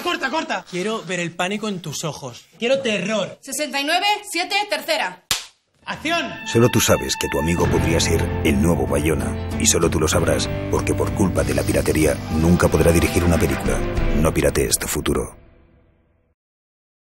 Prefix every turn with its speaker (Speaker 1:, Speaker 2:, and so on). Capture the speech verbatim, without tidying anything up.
Speaker 1: corta, corta!
Speaker 2: Quiero ver el pánico en tus ojos. Quiero terror.
Speaker 3: sesenta y nueve, siete, tercera.
Speaker 1: ¡Acción!
Speaker 4: Solo tú sabes que tu amigo podría ser el nuevo Bayona. Y solo tú lo sabrás porque por culpa de la piratería nunca podrá dirigir una película. No piratees tu futuro.